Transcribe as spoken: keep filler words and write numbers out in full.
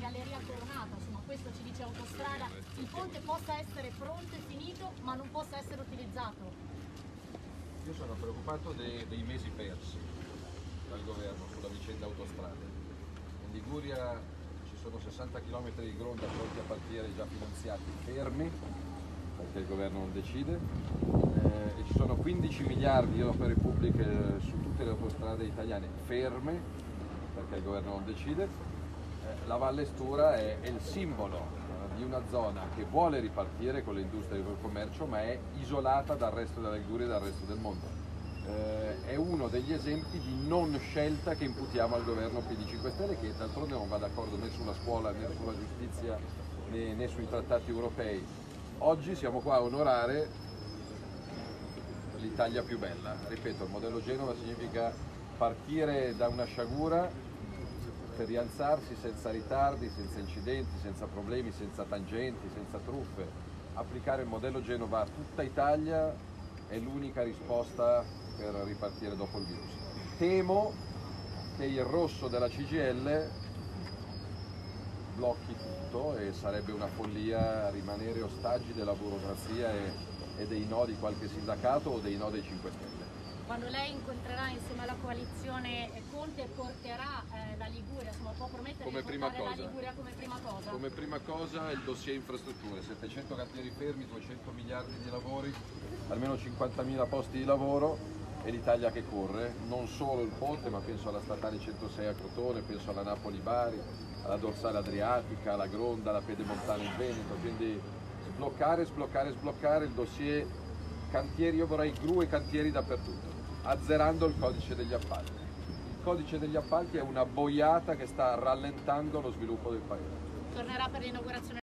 galleria coronata, insomma questo ci dice Autostrada, il ponte possa essere pronto e finito ma non possa essere utilizzato. Io sono preoccupato dei, dei mesi persi dal governo sulla vicenda Autostrade. In Liguria ci sono sessanta chilometri di gronda pronti a partire, già finanziati, fermi, perché il governo non decide, eh, e ci sono quindici miliardi di opere pubbliche su tutte le autostrade italiane ferme, perché il governo non decide. Eh, la Valle Stura è, è il simbolo eh, di una zona che vuole ripartire con le industrie e col commercio, ma è isolata dal resto della Liguria e dal resto del mondo. Eh, è uno degli esempi di non scelta che imputiamo al governo P D cinque Stelle, che d'altronde non va d'accordo né sulla scuola né sulla giustizia né, né sui trattati europei. Oggi siamo qua a onorare l'Italia più bella. Ripeto, il modello Genova significa partire da una sciagura per rialzarsi senza ritardi, senza incidenti, senza problemi, senza tangenti, senza truffe. Applicare il modello Genova a tutta Italia è l'unica risposta per ripartire dopo il virus. Temo che il rosso della C G I L blocchi tutto e sarebbe una follia rimanere ostaggi della burocrazia e, e dei no di qualche sindacato o dei no dei cinque Stelle. Quando lei incontrerà insieme alla coalizione Conte porterà eh, la Liguria, insomma può promettere come di prima portare cosa, la Liguria come prima cosa? Come prima cosa il dossier infrastrutture, settecento cantieri fermi, duecento miliardi di lavori, almeno cinquantamila posti di lavoro e l'Italia che corre, non solo il ponte ma penso alla statale centosei a Crotone, penso alla Napoli-Bari, alla dorsale adriatica, alla Gronda, alla pedemontana in Veneto, quindi sbloccare, sbloccare, sbloccare il dossier cantieri, io vorrei gru e cantieri dappertutto, azzerando il codice degli appalti. Il codice degli appalti è una boiata che sta rallentando lo sviluppo del paese. Tornerà per l'inaugurazione